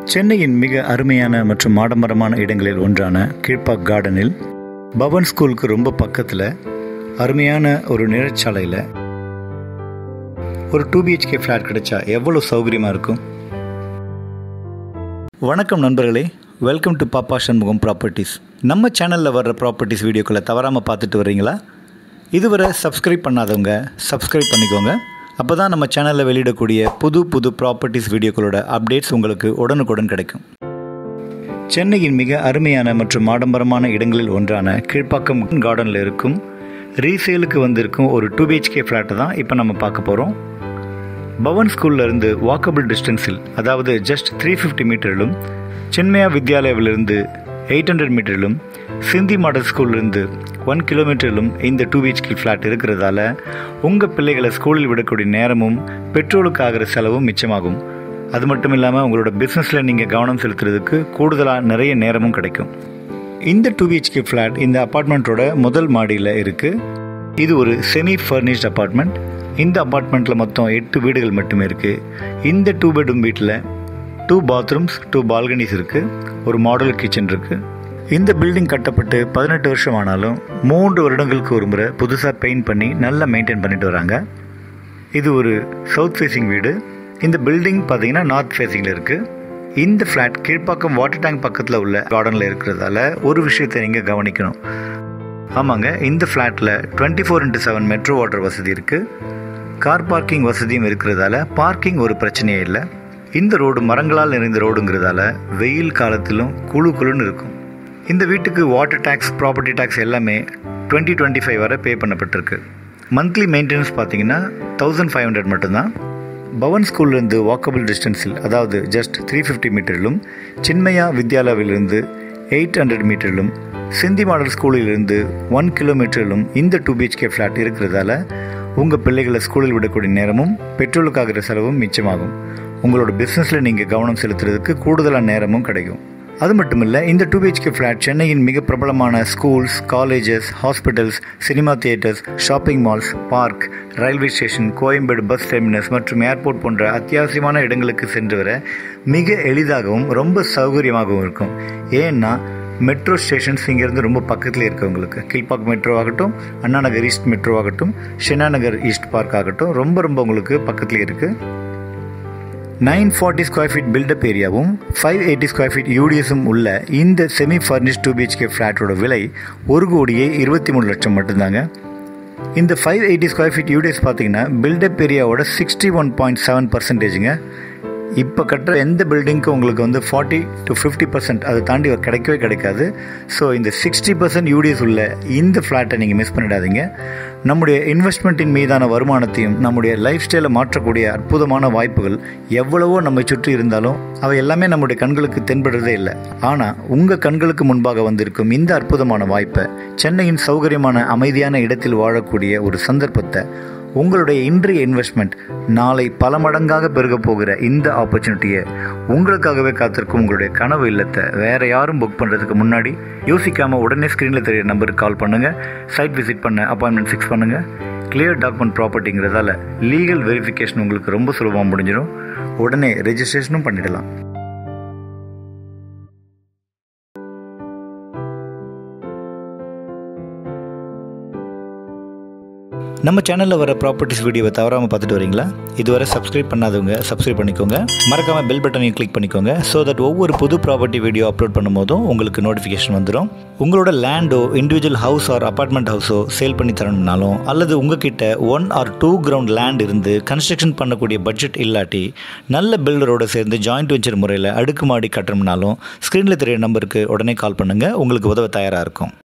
சென்னையின் மிக அருமையான மற்றும் ஆடம்பரமான இடங்களில் ஒன்றான கீழ்ப்பாக் கார்டனில் பவன் ஸ்கூலுக்கு ரொம்ப பக்கத்தில் அருமையான ஒரு நிழற்சாலையில் ஒரு 2 BHK ஃப்ளாட் கிடைச்சா எவ்வளோ சௌகரியமாக இருக்கும். வணக்கம் நண்பர்களே, வெல்கம் டு பாப்பா சண்முகம் ப்ராப்பர்ட்டிஸ். நம்ம சேனலில் வர்ற ப்ராப்பர்ட்டிஸ் வீடியோக்களை தவறாமல் பார்த்துட்டு வர்றீங்களா? இதுவரை சப்ஸ்கிரைப் பண்ணாதவங்க சப்ஸ்கிரைப் பண்ணிக்கோங்க. அப்போ தான் நம்ம சேனலில் வெளியிடக்கூடிய புது ப்ராப்பர்ட்டிஸ் வீடியோக்களோட அப்டேட்ஸ் உங்களுக்கு உடனுக்குடன் கிடைக்கும். சென்னையின் மிக அருமையான மற்றும் ஆடம்பரமான இடங்களில் ஒன்றான கீழ்ப்பாக்கம் கார்டனில் இருக்கும் ரீசேலுக்கு வந்திருக்கும் ஒரு 2 BHK ஃப்ளாட்டை தான் இப்போ நம்ம பார்க்க போகிறோம். பவன் ஸ்கூல்லேருந்து வாக்கபிள் டிஸ்டன்ஸில், அதாவது ஜஸ்ட் 350 மீட்டரிலும், சின்மயா வித்யாலயாவிலிருந்து 800 மீட்டரிலும், சிந்தி மாடல் ஸ்கூல்லேருந்து 1 கிலோமீட்டரிலும் இந்த 2 BHK ஃப்ளாட் இருக்கிறதால உங்கள் பிள்ளைகளை ஸ்கூலில் விடக்கூடிய நேரமும் பெட்ரோலுக்கு ஆகிற செலவும் மிச்சமாகும். அது மட்டும் இல்லாமல் உங்களோட பிஸ்னஸில் நீங்கள் கவனம் செலுத்துறதுக்கு கூடுதலாக நிறைய நேரமும் கிடைக்கும். இந்த 2 BHK ஃப்ளாட் இந்த அப்பார்ட்மெண்ட்டோட முதல் மாடியில் இருக்குது. இது ஒரு செமி ஃபர்னிஷ்ட் அப்பார்ட்மெண்ட். இந்த அப்பார்ட்மெண்ட்டில் மொத்தம் 8 வீடுகள் மட்டுமே இருக்குது. இந்த 2 பெட்ரூம் வீட்டில் 2 பாத்ரூம்ஸ், 2 பால்கனிஸ் இருக்குது. ஒரு மாடல் கிச்சன் இருக்குது. இந்த பில்டிங் கட்டப்பட்டு 18 வருஷம் ஆனாலும் 3 வருடங்களுக்கு ஒரு முறை புதுசாக பெயிண்ட் பண்ணி நல்லா மெயின்டைன் பண்ணிட்டு வராங்க. இது ஒரு சவுத் ஃபேஸிங் வீடு. இந்த பில்டிங் பார்த்தீங்கன்னா நார்த் ஃபேஸிங்கில் இருக்குது. இந்த ஃப்ளாட் கீழ்ப்பாக்கம் வாட்டர் டேங்க் பக்கத்தில் உள்ள கார்டனில் இருக்கிறதால ஒரு விஷயத்தை நீங்கள் கவனிக்கணும். ஆமாங்க, இந்த ஃப்ளாட்டில் 24/7 மெட்ரோ வாட்டர் வசதி இருக்குது. கார் பார்க்கிங் வசதியும் இருக்கிறதால பார்க்கிங் ஒரு பிரச்சனையே இல்லை. இந்த ரோடு மரங்களால் நிறைந்த ரோடுங்கிறதால வெயில் காலத்திலும் குளுன்னு இருக்கும். இந்த வீட்டுக்கு வாட்டர் டேக்ஸ், ப்ராப்பர்ட்டி டேக்ஸ் எல்லாமே 2025 வரை பே பண்ணப்பட்டிருக்கு. மந்த்லி மெயின்டெனன்ஸ் பார்த்தீங்கன்னா 1500 மட்டும்தான். பவன் ஸ்கூல்லேருந்து வாக்கபிள் டிஸ்டன்ஸில், அதாவது ஜஸ்ட் 350 மீட்டரிலும், சின்மயா வித்யாலயாவிலிருந்து 800 மீட்டரிலும், சிந்தி மாடல் ஸ்கூலிலிருந்து 1 கிலோமீட்டரிலும் இந்த 2 BHK ஃப்ளாட் இருக்கிறதால உங்கள் பிள்ளைகளை ஸ்கூலில் விடக்கூடிய நேரமும் பெட்ரோலுக்காகிற செலவும் மிச்சமாகும். உங்களோட பிஸ்னஸில் நீங்கள் கவனம் செலுத்துறதுக்கு கூடுதலான நேரமும் கிடைக்கும். அது மட்டும் இல்லை, இந்த 2 BHK ஃப்ளாட் சென்னையின் மிக பிரபலமான schools, colleges, hospitals, cinema theatres, shopping malls, park, railway station, Koyambedu bus terminus மற்றும் ஏர்போர்ட் போன்ற அத்தியாவசியமான இடங்களுக்கு சென்று வர மிக எளிதாகவும் ரொம்ப சௌகரியமாகவும் இருக்கும். ஏன்னா மெட்ரோ ஸ்டேஷன்ஸ் இங்கேருந்து ரொம்ப பக்கத்தில் இருக்கவங்களுக்கு கீழ்ப்பாக்கம் மெட்ரோ ஆகட்டும், அண்ணா நகர் ஈஸ்ட் மெட்ரோ ஆகட்டும், ஷெனா நகர் ஈஸ்ட் பார்க் ஆகட்டும், ரொம்ப உங்களுக்கு பக்கத்தில் இருக்குது. 940 ஸ்கொயர் ஃபீட் பில்டப் ஏரியாவும் 580 ஸ்கொயர் ஃபீட் யூடிஎஸும் உள்ள இந்த செமி ஃபர்னிஷ்ட் 2 BHK ஃப்ளாட்டோட விலை 1,23 லட்சம் மட்டும்தாங்க. இந்த 580 ஸ்கொயர் ஃபீட் யூடிஎஸ் பார்த்தீங்கன்னா பில்டப் ஏரியாவோட 61.7%. இப்போ கட்டுற எந்த பில்டிங்க்கும் உங்களுக்கு 40 to 50% அதை தாண்டி கிடைக்கவே கிடைக்காது. ஸோ இந்த 60% யூடிஎஸ் உள்ள இந்த ஃப்ளாட்டை நீங்கள் மிஸ் பண்ணிடாதீங்க. நம்முடைய இன்வெஸ்ட்மெண்ட்டின் மீதான வருமானத்தையும் நம்முடைய லைஃப் ஸ்டைலை மாற்றக்கூடிய அற்புதமான வாய்ப்புகள் எவ்வளவோ நம்மை சுற்றி இருந்தாலும் அவை எல்லாமே நம்முடைய கண்களுக்கு தென்படுறதே இல்லை. ஆனால் உங்கள் கண்களுக்கு முன்பாக வந்திருக்கும் இந்த அற்புதமான வாய்ப்பை, சென்னையின் சௌகரியமான அமைதியான இடத்தில் வாழக்கூடிய ஒரு சந்தர்ப்பத்தை, உங்களுடைய இன்றைய இன்வெஸ்ட்மெண்ட் நாளை பல மடங்காக பெருக போகிற இந்த ஆப்பர்ச்சுனிட்டியை உங்களுக்காகவே காத்திருக்கும் உங்களுடைய கனவு இல்லத்தை வேற யாரும் புக் பண்ணுறதுக்கு முன்னாடி யோசிக்காமல் உடனே ஸ்க்ரீனில் தெரிய நம்பருக்கு கால் பண்ணுங்கள். சைட் விசிட் பண்ண அப்பாயின்மெண்ட் ஃபிக்ஸ் பண்ணுங்கள். கிளியர் டாக்குமெண்ட் ப்ராப்பர்ட்டிங்கிறதால லீகல் வெரிஃபிகேஷன் உங்களுக்கு ரொம்ப சுலபமாக முடிஞ்சிடும். உடனே ரெஜிஸ்ட்ரேஷனும் பண்ணிடலாம். நம்ம சேனலில் வர ப்ராப்பர்ட்டிஸ் வீடியோவை தவறாமல் பார்த்துட்டு வரீங்களா? இதுவரை சப்ஸ்கிரைப் பண்ணாதவங்க சப்ஸ்கிரைப் பண்ணிக்கோங்க. மறக்காமல் பெல் பட்டனையும் கிளிக் பண்ணிக்கோங்க. ஸோ தட் ஒவ்வொரு புது ப்ராப்பர்ட்டி வீடியோ அப்லோட் பண்ணும்போதும் உங்களுக்கு நோட்டிஃபிகேஷன் வந்துடும். உங்களோட லேண்டோ, இண்டிவிஜுவல் ஹவுஸ் ஆர் அப்பார்ட்மெண்ட் ஹவுஸோ சேல் பண்ணி தரணும்னாலும், அல்லது உங்ககிட்ட 1 or 2 கிரவுண்ட் லேண்ட் இருந்து கன்ஸ்ட்ரக்ஷன் பண்ணக்கூடிய பட்ஜெட் இல்லாட்டி நல்ல பில்டரோடு சேர்ந்து ஜாயிண்ட் வெஞ்சர் முறையில் அடுக்குமாடி கட்டணும்னாலும் ஸ்க்ரீனில் தெரிய நம்பருக்கு உடனே கால் பண்ணுங்கள். உங்களுக்கு உதவ தயாராக இருக்கும்.